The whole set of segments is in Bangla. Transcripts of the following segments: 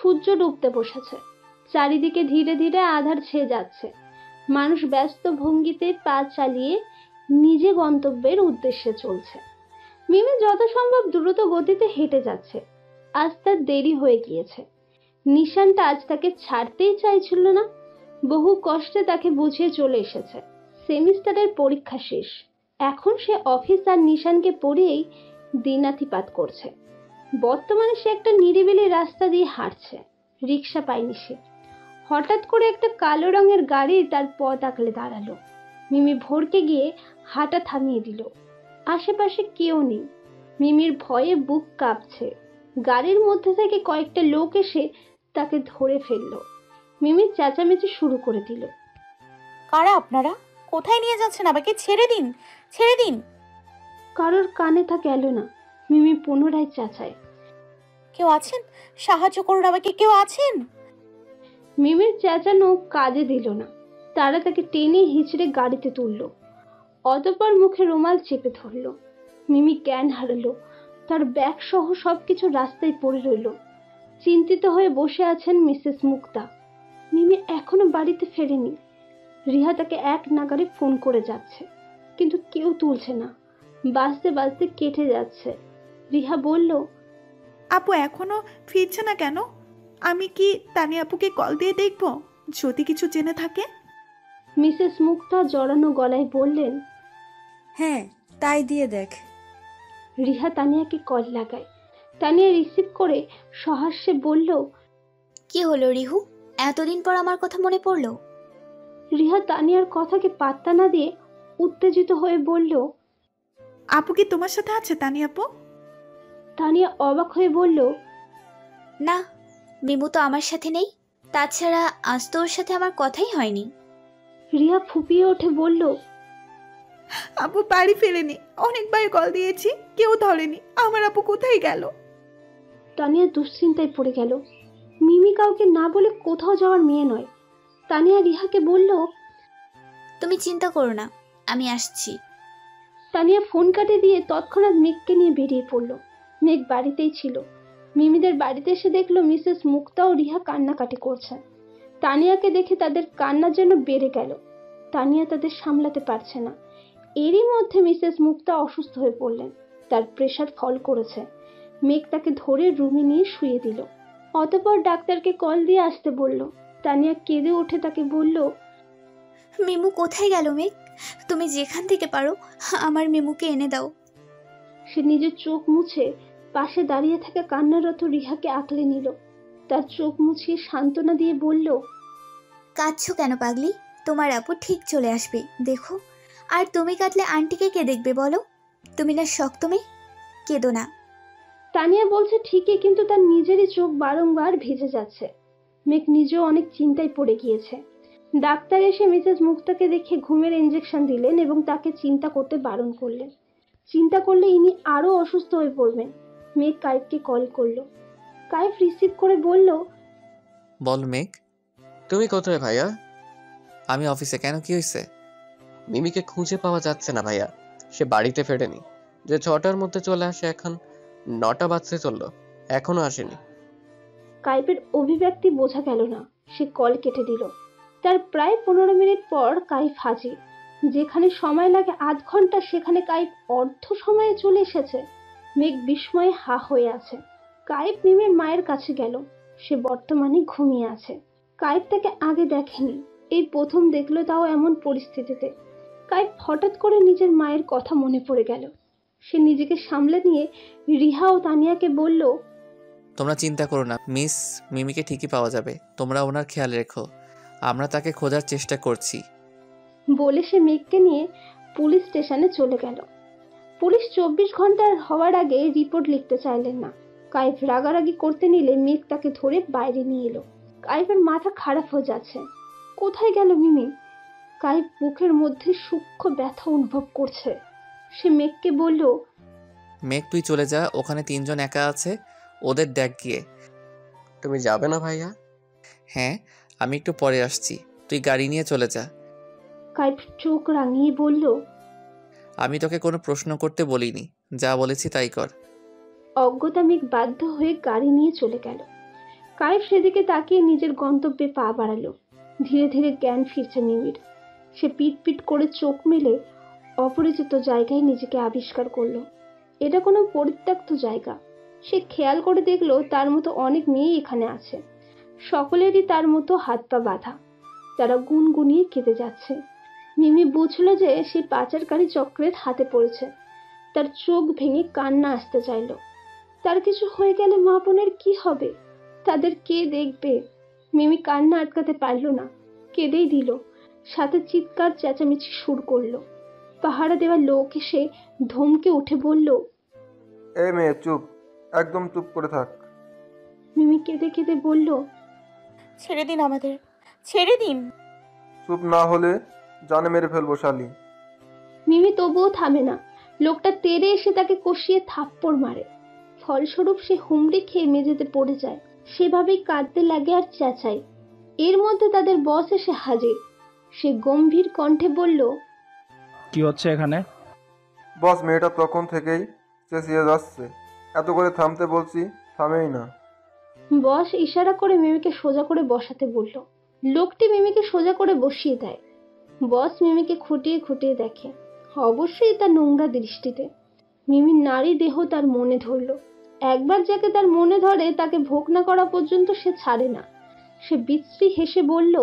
সূর্য ডুবতে বসেছে। চারিদিকে ধীরে ধীরে আঁধার ছেয়ে যাচ্ছে। মানুষ ব্যস্ত ভঙ্গিতে পা চালিয়ে নিজে গন্তব্যের উদ্দেশ্যে চলছে। মিমি যত সম্ভব দ্রুত গতিতে হেঁটে যাচ্ছে। আজ তার দেরি হয়ে গিয়েছে। নিশানটা আজ তাকে ছাড়তেই চাইছিল না। বহু কষ্টে তাকে বুঝিয়ে চলে এসেছে। সেমিস্টারের পরীক্ষা শেষ। এখন সে অফিস আর নিশানকে পড়িয়েই দিনাতিপাত করছে। বর্তমানে সে একটা নিরিবিলি রাস্তা দিয়ে হাঁটছে। রিক্সা পায়নি সে। হঠাৎ করে একটা কালো রঙের গাড়ি তার পথ আগলে দাঁড়ালো। মিমি ভড়কে গিয়ে হাঁটা থামিয়ে দিল। আশেপাশে কেউ নেই। মিমির ভয়ে বুক কাঁপছে। গাড়ির মধ্যে থেকে কয়েকটা লোক এসে তাকে ধরে ফেললো। মিমি চেঁচামেচি শুরু করে দিল। কারা আপনারা? কোথায় নিয়ে যাচ্ছেন আমাকে? ছেড়ে দিন, ছেড়ে দিন। কারোর কানে তা গেল না। মিমি পুনরায় চেঁচায়, কেউ আছেন? সাহায্য করুন আমাকে, কেউ আছেন? মিমির চেঁচানো কাজে দিল না। তারা তাকে টেনে হিঁচড়ে গাড়িতে তুলল। অতঃপর মুখে রুমাল চেপে ধরল। মিমি জ্ঞান হারালো। তার ব্যাগ সহ সবকিছু রাস্তায় পড়ে রইল। চিন্তিত হয়ে বসে আছেন মিসেস মুক্তা। মিমি এখনো বাড়িতে ফেরেনি। রিহা তাকে এক নাগাড়ে ফোন করে যাচ্ছে, কিন্তু কেউ তুলছে না। বাজতে বাজতে কেটে যাচ্ছে। রিহা বলল, আপু এখনো ফিরছে না কেন? আমি কি তানি আপুকে কল দিয়ে দেখব যদি কিছু জেনে থাকে? মিসেস মুক্তা জড়ানো গলায় বললেন। হ্যাঁ, তাই দিয়ে দেখ। রিহা তানিয়াকে কল লাগায়। তানিয়া রিসিভ করে সহাস্যে বলল, কি হলো রিহু, এতদিন পর আমার কথা মনে পড়লো? রিহা তানিয়ার কথাকে পাত্তা না দিয়ে উত্তেজিত হয়ে বলল, আপু কি তোমার সাথে আছে তানি আপু? তানিয়া অবাক হয়ে বলল, না, মিমু তো আমার সাথে নেই। তাছাড়া আজ তো ওর সাথে আমার কথাই হয়নি। রিয়া ফুপিয়ে ওঠে বলল, আপু বাড়ি ফেরেনি। অনেকবার কল দিয়েছি, কেউ ধরেনি। আমার আপু কোথায় গেল? তানিয়া দুশ্চিন্তায় পড়ে গেল। মিমি কাউকে না বলে কোথাও যাওয়ার মেয়ে নয়। তানিয়া রিহাকে বলল, তুমি চিন্তা করো না, আমি আসছি। তানিয়া ফোন কাটে দিয়ে তৎক্ষণাৎ মেঘকে নিয়ে বেরিয়ে পড়ল। মেঘ বাড়িতেই ছিল। মিমিদের বাড়িতে এসে দেখলো মিসেস মুক্তা ও রিহা কান্নাকাটি করছে। তানিয়াকে দেখে তাদের কান্না যেন বেড়ে গেল। তানিয়া তাদের সামলাতে পারছে না। এরই মধ্যে মিসেস মুক্তা অসুস্থ হয়ে পড়লেন। তার প্রেশার ফল করেছে। মেঘ তাকে ধরে রুমে নিয়ে শুয়ে দিল। অতঃপর ডাক্তারকে কল দিয়ে আসতে বলল। তানিয়া কেঁদে উঠে তাকে বলল, মিমু কোথায় গেল মেঘ? তুমি যেখান থেকে পারো আমার মিমুকে এনে দাও। সে নিজের চোখ মুছে পাশে দাঁড়িয়ে থাকা কান্নারত রিহাকে আঁকলে নিল। তার চোখ মুছিয়ে সান্ত্বনা দিয়ে বলল, কাঁদছো কেন পাগলি? তোমার আপু ঠিক চলে আসবে, দেখো। আর তুমি কাঁদলে আন্টিকে কে দেখবে বলো? তুমি না শক্ত মেয়ে, কেঁদো না। তানিয়া বলছে ঠিকই, কিন্তু তার নিজেরই চোখ বারংবার ভিজে যাচ্ছে। মেঘ নিজেও অনেক চিন্তায় পড়ে গিয়েছে। ডাক্তার এসে মিসেস মুক্তাকে দেখে ঘুমের ইঞ্জেকশন দিলেন এবং তাকে চিন্তা করতে বারণ করলেন। চিন্তা করলে ইনি আরো অসুস্থ হয়ে পড়বেন। মেঘ কাইফকে কল করলো। কাইফ রিসিভ করে বলল, বল মেঘ, তুমি কোথায় ভাইয়া? আমি অফিসে। কেন, কি হয়েছে? মিমিকে খুঁজে পাওয়া যাচ্ছে না ভাইয়া। সে বাড়িতে ফেরেনি। যে 6টার মধ্যে চলে আসে এখন 9টা বাজতে চললো, এখনো আসেনি। কাইফের অভিব্যক্তি বোঝা গেল না। সে কল কেটে দিল। তার প্রায় 15 মিনিট পর কাইফ হাজির। যেখানে সময় লাগে আধ ঘন্টা, সেখানে কাইফ অর্ধ সময়ে চলে এসেছে। মেঘ বিস্ময়ে হা হয়ে আছে। কাইফ মিমের মায়ের কাছে গেল। সে বর্তমানে ঘুমিয়ে আছে। কাইফ তাকে আগে দেখেনি, এই প্রথম দেখলো, তাও এমন পরিস্থিতিতে। কাইফ হঠাৎ করে নিজের মায়ের কথা মনে পড়ে গেল। সে নিজেকে সামলে নিয়ে রিহা ও তানিয়াকে বলল, তোমরা চিন্তা করো না, মিস মিমিকে ঠিকই পাওয়া যাবে। তোমরা ওনার খেয়াল রেখো, আমরা তাকে খোঁজার চেষ্টা করছি। বলে সে মেঘকে নিয়ে পুলিশ স্টেশনে চলে গেল। পুলিশ 24 ঘন্টার হওয়ার আগে রিপোর্ট লিখতে চাইলেন না। কাইফ রাগারাগি করতে নিলে মেঘ তাকে ধরে বাইরে নিয়ে এলো। কাইফের মাথা খারাপ হয়ে যাচ্ছে। কোথায় গেল মিমি? কাইফ বুকের মধ্যে সূক্ষ্ম ব্যথা অনুভব করছে। সে মেঘকে বলল, মেঘ তুই চলে যা, ওখানে 3 জন একা আছে, ওদের দেখ গিয়ে। তুমি যাবে না ভাইয়া? হ্যাঁ, আমি একটু পরে আসছি, তুই গাড়ি নিয়ে চলে যা। কাইফ চোখ রাঙিয়ে বলল, আমি তোকে কোনো প্রশ্ন করতে বলিনি, যা বলেছি তাই কর। অজ্ঞতা মেঘ বাধ্য হয়ে গাড়ি নিয়ে চলে গেল। কায়েব সেদিকে তাকিয়ে নিজের গন্তব্যে পা বাড়ালো। ধীরে ধীরে জ্ঞান ফিরছে মিমির। সে পিট পিট করে চোখ মেলে অপরিচিত জায়গায় নিজেকে আবিষ্কার করলো। এটা কোনো পরিত্যক্ত জায়গা। সে খেয়াল করে দেখলো তার মতো অনেক মেয়ে এখানে আছে। সকলেরই তার মতো হাত পা বাঁধা। তারা গুনগুনিয়ে কেঁদে যাচ্ছে। মিমি বুঝলো যে সে পাচারকারী চক্রের হাতে পড়েছে। তার চোখ ভেঙে কান্না আসতে চাইল। তার কিছু হয়ে গেলে মা বোনের কি হবে? তাদের কে দেখবে? মিমি কান্না আটকাতে পারল না, কেঁদেই দিল। সাথে চিৎকার চেঁচামেচি শুরু করলো। পাহারা দেওয়া লোক এসে ধমকে উঠে বলল, এই মেয়ে চুপ, একদম চুপ করে থাক। মিমি কেঁদে কেঁদে বলল, ছেড়ে দিন আমাদের, ছেড়ে দিন। চুপ না হলে জানে মেরে ফেলবো শালি। মিমি তবুও থামে না। লোকটা তেড়ে এসে তাকে কষিয়ে থাপ্পড় মারে। ফলস্বরূপ সে হুমড়ি খেয়ে মেঝেতে পড়ে যায়। সেভাবেই কাঁদতে লাগে আর চেঁচায়। এর মধ্যে তাদের বস এসে হাজির। সে গম্ভীর কণ্ঠে বলল, কি হচ্ছে এখানে? বস, মেয়েটা তখন থেকেই চেঁচিয়ে যাচ্ছে, এত করে থামতে বলছি, থামেই না। বস ইশারা করে মিমিকে সোজা করে বসাতে বলল। লোকটি মিমিকে সোজা করে বসিয়ে দেয়। বস মিমিকে খুঁটিয়ে খুঁটিয়ে দেখে, অবশ্যই তার নোংরা দৃষ্টিতে। মিমির নারী দেহ তার মনে ধরল। একবার যাকে তার মনে ধরে তাকে ভোগ না করা পর্যন্ত সে ছাড়ে না। সে বিশ্রী হেসে বলল,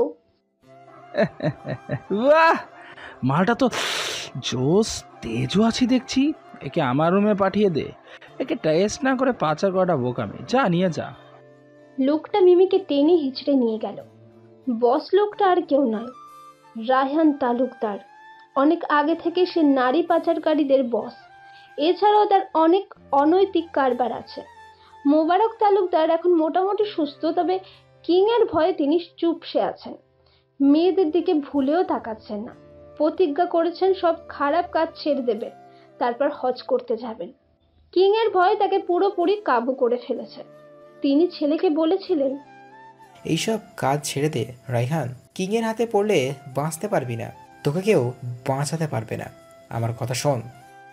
বাহ, মালটা তো জোস, তেজও আছি দেখছি। একে আমার রুমে পাঠিয়ে দে। একে টেস্ট না করে পাচার করাটা বোকামি। যা নিয়ে যা। লোকটা মিমিকে টেনে হিঁচড়ে নিয়ে গেল। বস লোকটা আর কেউ নয়, রায়হান তালুকদার। অনেক আগে থেকে সে নারী পাচারকারীদের বস। এছাড়াও তার অনেক অনৈতিক কারবার আছে। মোবারক তালুকদার এখন মোটামুটি সুস্থ, তবে কিং এর ভয়ে তিনি চুপসে আছেন। মেয়েদের দিকে ভুলেও তাকাচ্ছেন না। প্রতিজ্ঞা করেছেন সব খারাপ কাজ ছেড়ে দেবে, তারপর হজ করতে যাবেন। কিং এর ভয় তাকে পুরোপুরি কাবু করে ফেলেছে। তিনি ছেলেকে বলেছিলেন, এইসব কাজ ছেড়ে দে রায়হান, কিংয়ের হাতে পড়লে বাঁচতে পারবি না, তোকে কেউ বাঁচাতে পারবে না, আমার কথা শোন।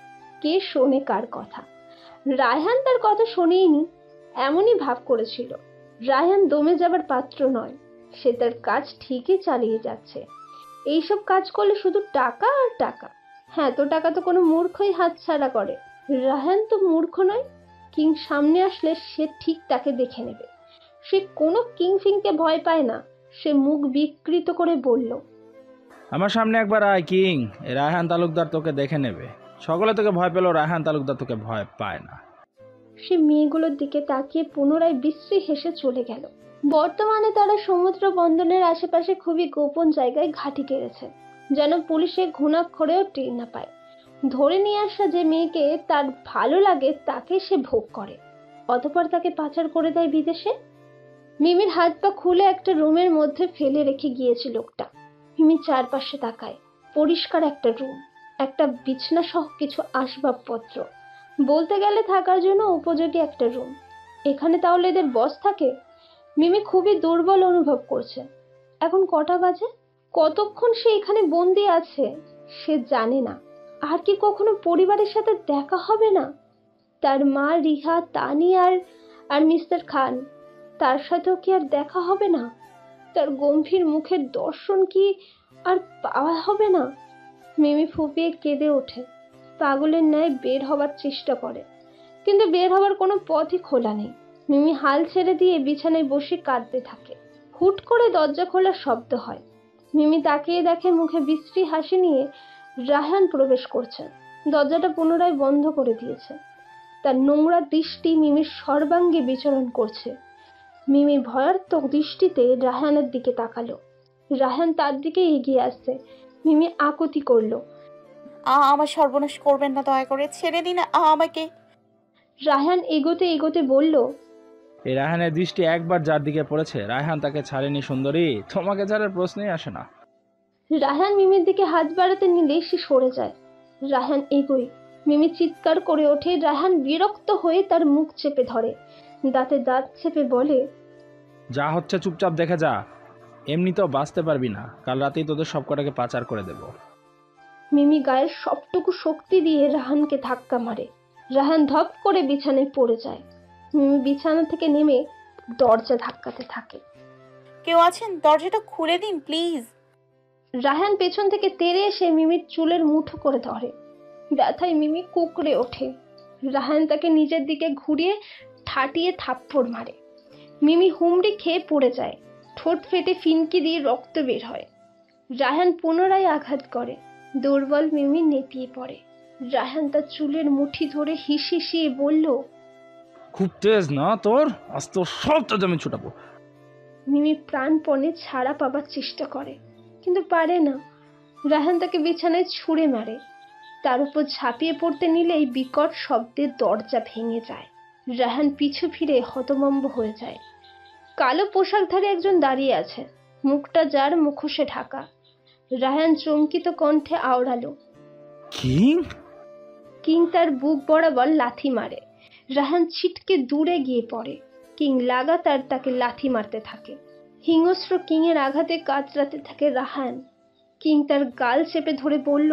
কে শোনে কার কথা? রায়হান তার কথা শোনেইনি, এমনই ভাব করেছিল। রায়হান দমে যাবার পাত্র নয়। সে তার কাজ ঠিকই চালিয়ে যাচ্ছে। এইসব কাজ করলে শুধু টাকা আর টাকা। হ্যাঁ, তো টাকা তো কোনো মূর্খই হাতছাড়া করে। রায়হান তো মূর্খ নয়। কিং সামনে আসলে সে ঠিক তাকে দেখে নেবে। সে কোনো কিং ফিংকে ভয় পায় না। সে মুখ বিকৃত করে বলল, আমার সামনে একবার আয় কিং। রায়হান তালুকদার তোকে দেখে নেবে। সকলে তোকে ভয় পেলেও রায়হান তালুকদার তোকে ভয় পায় না। সে মেয়েগুলোর দিকে তাকিয়ে পুনরায় বিশ্রী হেসে চলে গেল। বর্তমানে তারা সমুদ্র বন্দরের আশেপাশে খুবই গোপন জায়গায় ঘাঁটি কেড়েছে, যেন পুলিশে ঘুণাক্ষরেও টের না পায়। ধরে নিয়ে আসা যে মেয়েকে তার ভালো লাগে তাকে সে ভোগ করে, অতঃপর তাকে পাচার করে দেয় বিদেশে। মিমির হাত পা খুলে একটা রুমের মধ্যে ফেলে রেখে গিয়েছে লোকটা। মিমি চারপাশে তাকায়। পরিষ্কার একটা রুম, একটা বিছনা সহ কিছু আসবাবপত্র। বলতে গেলে থাকার জন্য উপযোগী একটা রুম। এখানে তাহলে এদের বস থাকে? মিমি খুবই দুর্বল অনুভব করছে। এখন কটা বাজে? কতক্ষণ সে এখানে বন্দি আছে সে জানে না। আর কি কখনো পরিবারের সাথে দেখা হবে না? তার মা রিহা, তানি আর মিস্টার খান, তার সাথেও কি আর দেখা হবে না? তার গম্ভীর মুখের দর্শন কি আর পাওয়া হবে না? মিমি ফুপিয়ে কেঁদে ওঠে। পাগলের ন্যায় বের হবার চেষ্টা করে, কিন্তু বের হবার কোনো পথই খোলা নেই। মিমি হাল ছেড়ে দিয়ে বিছানায় বসে কাঁদতে থাকে। হুট করে দরজা খোলার শব্দ হয়। মিমি তাকিয়ে দেখে মুখে বিশ্রী হাসি নিয়ে রায়হান প্রবেশ করছেন। দরজাটা পুনরায় বন্ধ করে দিয়েছে। তার নোংরা দৃষ্টি মিমির সর্বাঙ্গে বিচরণ করছে। মিমি ভয়ার্থক দৃষ্টিতে রায়হানের দিকে তাকালো। রায়হান তার দিকে এগিয়ে আসছে। মিমি আকুতি করলো, আমার সর্বনাশ করবেন না, দয়া করে ছেড়ে দিন আমাকে। রায়হান এগোতে এগোতে বলল, এই রায়হানের দৃষ্টি একবার যার দিকে পড়েছে, রায়হান তাকে ছাড়েনি সুন্দরী। তোমাকে ছাড়ার প্রশ্নই আসে না। রায়হান মিমির দিকে হাত বাড়াতে নিলে সে সরে যায়। রায়হান এগোয়। মিমি চিৎকার করে ওঠে। রায়হান বিরক্ত হয়ে তার মুখ চেপে ধরে, দাঁতে দাঁত চেপে বলে, যা হচ্ছে চুপচাপ দেখে যা। এমনিতেও বাঁচতে পারবি না। কাল রাতেই তোদের সব কটাকে পাচার করে দেব। মিমি গায়ের সবটুকু শক্তি দিয়ে রায়হানকে ধাক্কা মারে। রায়হান ধপ করে বিছানায় পড়ে যায়। মিমি বিছানা থেকে নেমে দরজা ধাক্কাতে থাকে। কেউ আছেন? দরজাটা খুলে দিন প্লিজ। রায়হান পেছন থেকে তেড়ে এসে মিমির চুলের মুঠো করে ধরে। ব্যথায় মিমি কুঁকড়ে ওঠে। রায়হান তাকে নিজের দিকে ঘুরিয়ে ঠাটিয়ে থাপ্পড় মারে। মিমি হুমড়ি খেয়ে পড়ে যায়। ঠোঁট ফেটে ফিনকি দিয়ে রক্ত বের হয়। রায়হান পুনরায় আঘাত করে। দুর্বল মিমি নেতিয়ে পড়ে। রায়হান তার চুলের মুঠি ধরে হিসিয়ে বলল, খুব তেজ না তোর, আজ তো সব তেজ আমি ছুটাবো। মিমি প্রাণপণে ছাড়া পাবার চেষ্টা করে, কিন্তু পারে না। রায়হান তাকে বিছানায় ছুঁড়ে মারে। তার উপর ঝাঁপিয়ে পড়তে নিলেই বিকট শব্দে দরজা ভেঙে যায়। রায়হান পিছু ফিরে হতভম্ব হয়ে যায়। কালো পোশাকধারী একজন দাঁড়িয়ে আছে, মুখটা যার মুখোশে ঢাকা। রায়হান চমকিত কণ্ঠে আওড়ালো, কিং? কিং তার বুক বরাবর লাথি মারে। রায়হান ছিটকে দূরে গিয়ে পড়ে। কিং লাগাতার তাকে লাথি মারতে থাকে। হিংস্র কিং এর আঘাতে কাতরাতে থাকে রায়হান। কিং তার গাল চেপে ধরে বলল,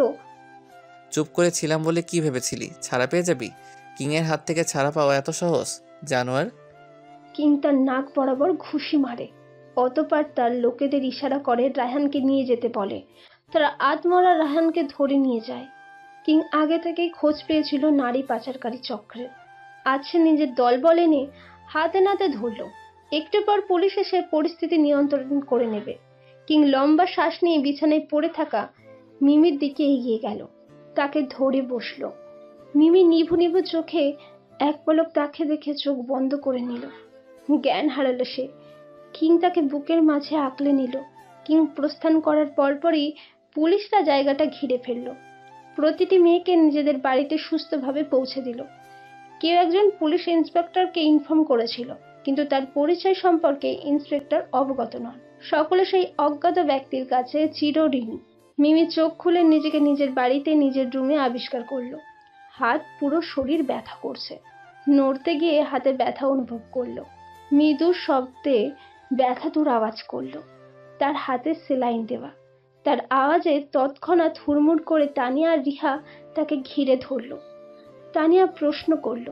চুপ করে ছিলাম বলে কি ভেবেছিলি ছাড়া পেয়ে যাবি? কিংয়ের হাত থেকে ছাড়া পাওয়া এত সহজ, জানোয়ার? কিং তার নাক বরাবর ঘুষি মারে। অতঃপর তার লোকেদের ইশারা করে রায়হানকে নিয়ে যেতে বলে। তারা আধমরা রায়হানকে ধরে নিয়ে যায়। কিং আগে থেকেই খোঁজ পেয়েছিল নারী পাচারকারী চক্রের। আজ সে নিজের দলবল এনে হাতে নাতে ধরল। একটু পর পুলিশ এসে পরিস্থিতি নিয়ন্ত্রণ করে নেবে। কিং লম্বা শ্বাস নিয়ে বিছানায় পড়ে থাকা মিমির দিকে এগিয়ে গেল। তাকে ধরে বসল। মিমি নিভু নিভু চোখে এক পলক তাকে দেখে চোখ বন্ধ করে নিল। জ্ঞান হারালো সে। কিং তাকে বুকের মাঝে আঁকলে নিল। কিং প্রস্থান করার পরপরই পুলিশরা জায়গাটা ঘিরে ফেলল। প্রতিটি মেয়েকে নিজেদের বাড়িতে সুস্থভাবে পৌঁছে দিল। কেউ একজন পুলিশ ইন্সপেক্টরকে ইনফর্ম করেছিল, কিন্তু তার পরিচয় সম্পর্কে ইন্সপেক্টর অবগত নন। সকলে সেই অজ্ঞাত ব্যক্তির কাছে চিরঋণী। মিমি চোখ খুলে নিজেকে নিজের বাড়িতে নিজের রুমে আবিষ্কার করলো। হাত, পুরো শরীর ব্যথা করছে। নড়তে গিয়ে হাতে ব্যথা অনুভব করলো। মৃদু শব্দে ব্যথাতুর আওয়াজ করলো। তার হাতে সেলাইন দেওয়া। তার আওয়াজে তৎক্ষণাৎ হুড়মুড় করে তানিয়া আর রিহা তাকে ঘিরে ধরলো। তানিয়া প্রশ্ন করলো,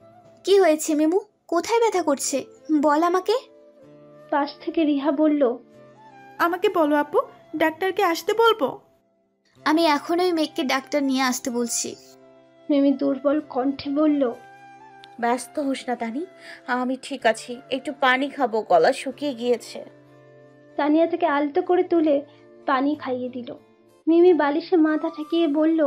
কি হয়েছে মিমু? কোথায় ব্যথা করছে? বল আমাকে। পাশ থেকে রিহা বলল, আমাকে বলো আপু, ডাক্তারকে আসতে বলবো? আমি এখনই মেয়েকে ডাক্তার নিয়ে আসতে বলছি। মিমি দুর্বল কণ্ঠে বলল, ব্যস্ত হোস না তানি, আমি ঠিক আছি। একটু পানি খাবো, গলা শুকিয়ে গিয়েছে। তানিয়া থেকে আলতো করে তুলে পানি খাইয়ে দিল। মিমি বালিশে মাথা ঠেকিয়ে বলল,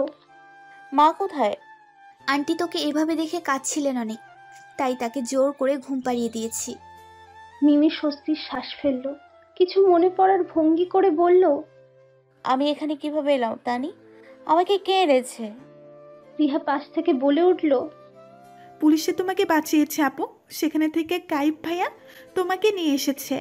মা কোথায়? আন্টি তোকে এভাবে দেখে কাঁদছিলেন অনেক, তাই তাকে জোর করে ঘুম পাড়িয়ে দিয়েছি। মিমি স্বস্তির শ্বাস ফেলল। কিছু মনে পড়ার ভঙ্গি করে বলল, আমি এখানে কিভাবে এলাম তানি? আমাকে কে এনেছে? রিহা পাশ থেকে বলে উঠল, পুলিশে তোমাকে বাঁচিয়েছে আপু, সেখানে থেকে কাইব ভাইয়া তোমাকে নিয়ে এসেছে।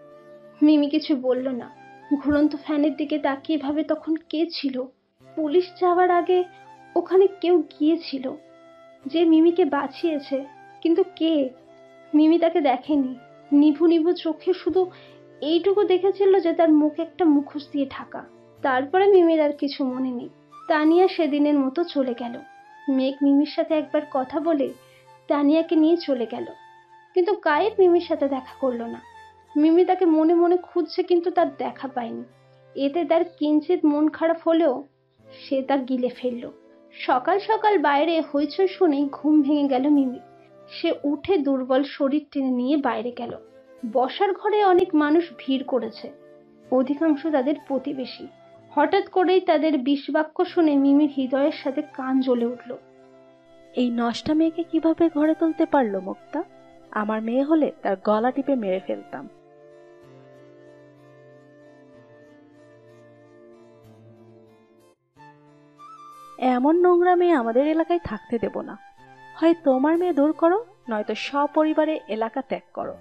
মিমি কিছু বলল না। ঘুরন্ত ফ্যানের দিকে তাকিয়ে ভাবে তখন কে ছিল। পুলিশ যাওয়ার আগে ওখানে কেউ গিয়েছিল, যে মিমিকে বাঁচিয়েছে। কিন্তু কে? মিমি তাকে দেখেনি। নিভু নিভু চোখে শুধু এইটুকু দেখেছিল যে তার মুখ একটা মুখোশ দিয়ে ঢাকা। তারপরে মিমির আর কিছু মনে নেই। তানিয়া সেদিনের মতো চলে গেল। মেঘ মিমির সাথে একবার কথা বলে তানিয়াকে নিয়ে চলে গেল, কিন্তু কায়েব মিমির সাথে দেখা করলো না। মিমি তাকে মনে মনে খুঁজছে, কিন্তু তার দেখা পায়নি। এতে তার কিঞ্চিত মন খারাপ হলেও সে তা গিলে ফেলল। সকাল সকাল বাইরে হইচই শুনেই ঘুম ভেঙে গেল মিমি। সে উঠে দুর্বল শরীর টেনে নিয়ে বাইরে গেল। বসার ঘরে অনেক মানুষ ভিড় করেছে, অধিকাংশ তাদের প্রতিবেশী। হঠাৎ করেই তাদের বিষবাক্য শুনে মিমির হৃদয়ের সাথে কান জ্বলে উঠল। এই নষ্টা মেয়েকে কিভাবে ঘরে তুলতে পারলো মুক্তা? আমার মেয়ে হলে তার গলা টিপে মেরে ফেলতাম। এমন নোংরা মেয়ে আমাদের এলাকায় থাকতে দেব না। হয় তোমার মেয়ে দূর করো, নয়তো সপরিবারে এলাকা ত্যাগ করো।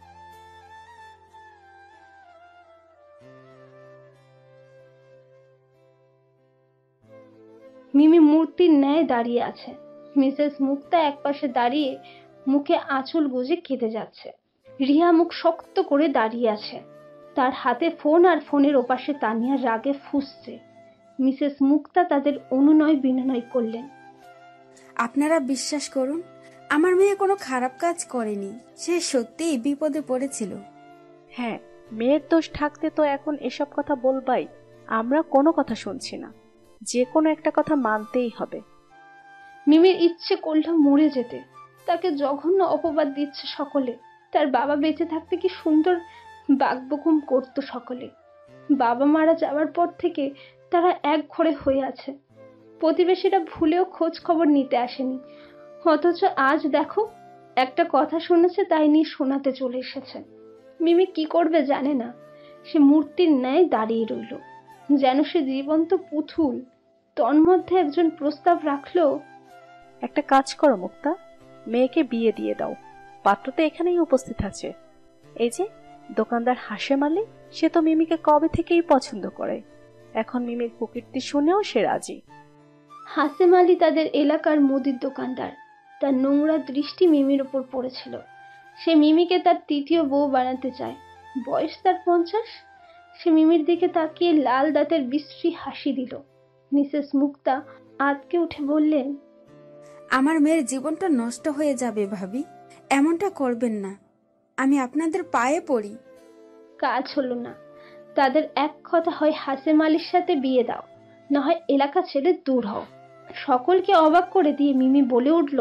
মিমি মূর্তির ন্যায় দাঁড়িয়ে আছে। মিসেস মুক্তা একপাশে দাঁড়িয়ে মুখে আঁচল গুজে কেঁদে যাচ্ছে। রিয়া মুখ শক্ত করে দাঁড়িয়ে আছে। তার হাতে ফোন, আর ফোনের ওপাশে তানিয়া রাগে ফুঁসছে। মিসেস মুক্তা তাদের অনুনয় বিনয় করলেন, আপনারা বিশ্বাস করুন, আমার মেয়ে কোনো খারাপ কাজ করেনি, সে সত্যিই বিপদে পড়েছিল। হ্যাঁ, মেয়ের দোষ থাকতে তো এখন এসব কথা বলবাই। আমরা কোনো কথা শুনছি না, যে কোনো একটা কথা মানতেই হবে। মিমির ইচ্ছে করল মরে যেতে। তাকে জঘন্য অপবাদ দিচ্ছে সকলে। তার বাবা বেঁচে থাকতে কি সুন্দর বাকবকুম করতো সকলে। বাবা মারা যাওয়ার পর থেকে তারা এক ঘরে হয়ে আছে। প্রতিবেশীরা ভুলেও খোঁজ খবর নিতে আসেনি, অথচ আজ দেখো একটা কথা শুনেছে তাই নিয়ে শোনাতে চলে এসেছে। মিমি কি করবে জানে না। সে মূর্তির ন্যায় দাঁড়িয়ে রইল, যেন সে জীবন্ত পুতুল। তন্মধ্যে একজন প্রস্তাব রাখলো, একটা কাজ করো মুক্তা, মেয়েকে বিয়ে দিয়ে দাও। পাত্র তো এখানেই উপস্থিত আছে। এই যে দোকানদার হাসেম আলী, সে তো মিমিকে কবে থেকেই পছন্দ করে। এখন মিমির কুকীর্তি শুনেও সে রাজি। হাসেম আলী তাদের এলাকার মুদির দোকানদার। তার নোংরা দৃষ্টি মিমির উপর পড়েছিল। সে মিমিকে তার তৃতীয় বউ বানাতে চায়। বয়স তার 50। সে মিমির দিকে তাকিয়ে লাল দাঁতের বিশ্রী হাসি দিল। মিসেস মুক্তা আঁতকে উঠে বললেন, আমার মেয়ের জীবনটা নষ্ট হয়ে যাবে ভাবি, এমনটা করবেন না, আমি আপনাদের পায়ে পড়ি। কাজ হলো না। তাদের এক কথা, হয় হাসেম আলীর সাথে বিয়ে দাও, না হয় এলাকা ছেড়ে দূর হও। সকলকে অবাক করে দিয়ে মিমি বলে উঠল,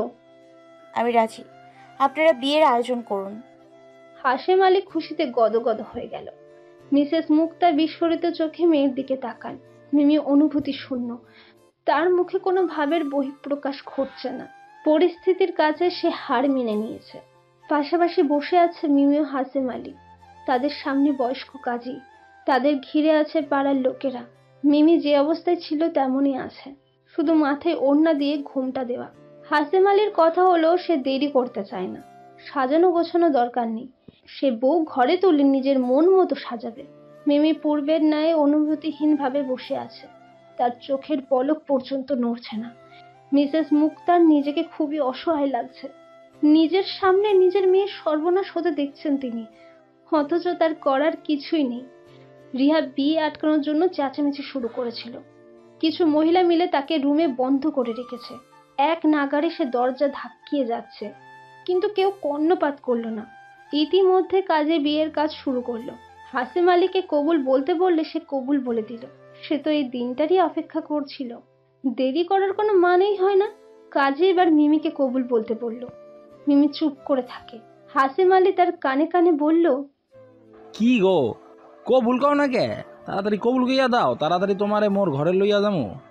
আমি রাজি, আপনারা বিয়ের আয়োজন করুন। হাসেম আলী খুশিতে গদগদ হয়ে গেল। মিসেস মুক্তা বিস্ফোরিত চোখে মেয়ের দিকে তাকান। মিমি অনুভূতি শূন্য। তার মুখে কোনো ভাবের বহিঃপ্রকাশ ঘটছে না। পরিস্থিতির কাছে সে হার মেনে নিয়েছে। পাশাপাশি বসে আছে মিমি ও হাসেম আলী। তাদের সামনে বয়স্ক কাজী। তাদের ঘিরে আছে পাড়ার লোকেরা। মিমি যে অবস্থায় ছিল তেমনই আছে, শুধু মাথায় ওড়না দিয়ে ঘোমটা দেওয়া। হাসেম আলীর কথা হলো, সে দেরি করতে চায় না। সাজানো গোছানো দরকার নেই। সে বউ ঘরে তুলে নিজের মন মতো সাজাবে। মিমি পূর্বের ন্যায় অনুভূতিহীন ভাবে বসে আছে। তার চোখের পলক পর্যন্ত নড়ছে না। মিসেস মুক্তার নিজেকে খুবই অসহায় লাগছে। নিজের সামনে নিজের মেয়ের সর্বনাশ হতে দেখছেন তিনি, অথচ তার করার কিছুই নেই। রিহা বিয়ে আটকানোর জন্য চেঁচামেচি শুরু করেছিল। কিছু মহিলা মিলে তাকে রুমে বন্ধ করে রেখেছে। এক নাগাড়ে সে দরজা ধাক্কিয়ে যাচ্ছে, কিন্তু কেউ কর্ণপাত করলো না। ইতিমধ্যে কাজে বিয়ের কাজ শুরু করলো। হাসেম আলীকে কবুল বলতে বললে সে কবুল বলে দিল। সে তো এই দিনটারই অপেক্ষা করছিল। দেরি করার কোনো মানেই হয় না। কাজে এবার মিমিকে কবুল বলতে বলল। মিমি চুপ করে থাকে। হাসেম আলী তার কানে কানে বলল, কি গো, কবুল কও না কে? তাড়াতাড়ি কবুল কইয়া দাও, তাড়াতাড়ি তোমারে মোর ঘরে লইয়া যামু।